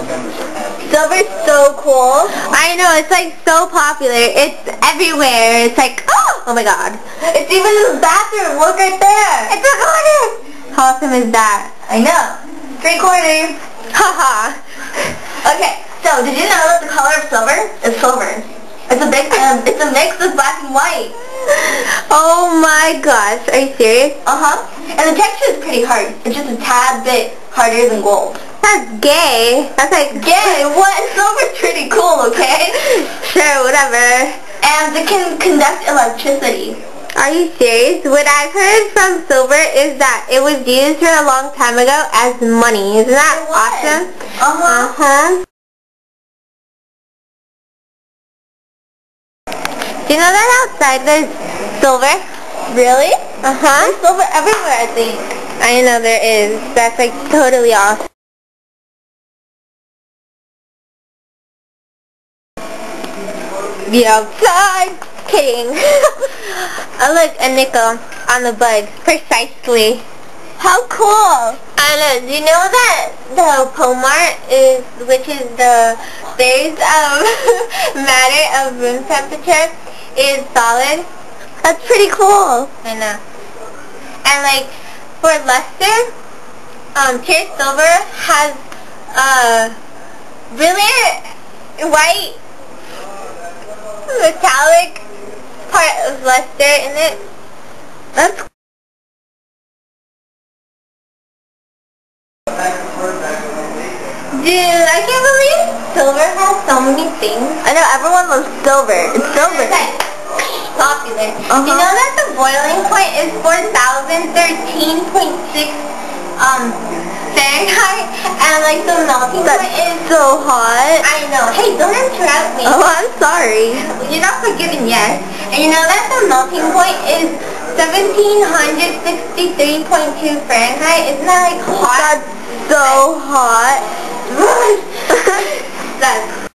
Silver's so cool. I know, it's like so popular. It's everywhere. It's like, oh my god. It's even in the bathroom. Look right there. It's a quarter. How awesome is that? I know. 3 quarters. Haha. Okay, so did you know that the color of silver is silver? It's a big, it's a mix of black and white. Oh my gosh, are you serious? And the texture is pretty hard. It's just a tad bit harder than gold. That's gay. That's like gay. What? Silver's pretty cool, okay? Sure, whatever. And it can conduct electricity. Are you serious? What I've heard from silver is that it was used for a long time ago as money. Isn't that awesome? Do you know that outside there's silver? Really? There's silver everywhere, I think. I know there is. That's like totally awesome. The outside. Kidding. Oh look, a nickel on the bug. Precisely. How cool! I know. Do you know that the Pomar is, which is the phase of matter of room temperature, is solid? That's pretty cool. I know. And like for luster, pure silver has really white metallic part of luster in it. That's Dude, I can't believe silver has so many things. I know, everyone loves silver. It's silver. It's like popular. You know that the boiling point is 4,013.6 Fahrenheit, and like the melting point is so hot. I know. Hey, don't interrupt me. Oh, I'm sorry. You're not forgiven yet. And you know that the melting point is 1,763.2 Fahrenheit? Isn't that like hot? That's so hot. That's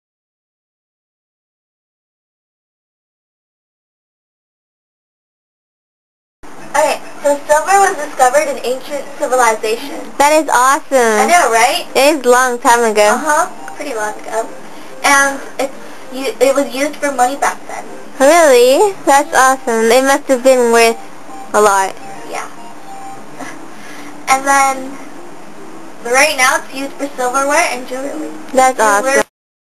Okay, so silver was discovered in ancient civilization. That is awesome. I know, right? It is a long time ago. Pretty long ago. And it was used for money back then. Really? That's awesome. It must have been worth a lot. Yeah. And then, right now it's used for silverware and jewelry. That's awesome.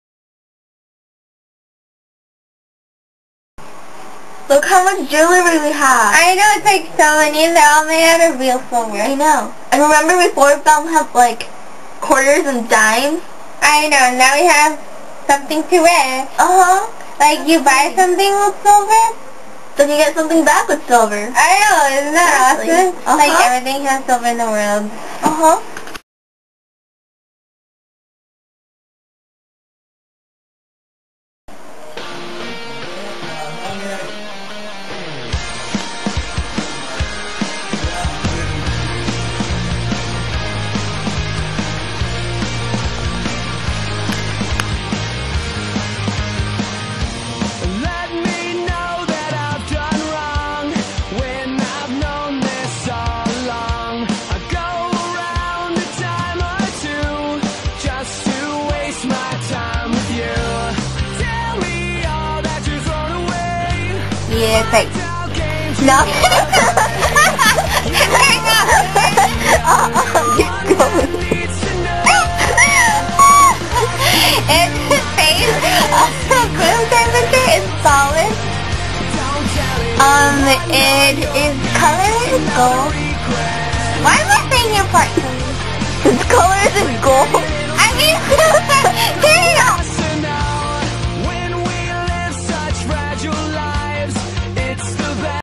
Look how much jewelry we have. I know, it's like so many, and they're all made out of real silver. I know. And remember before we found have like quarters and dimes? I know, now we have something to wear. Like you buy something with silver, then you get something back with silver. I know, isn't that awesome? Like everything has silver in the world. Yeah, it's like, no. Keep going. Its phase of room temperature is solid. Its color is gold. Why am I saying your part? Its color is gold? I mean,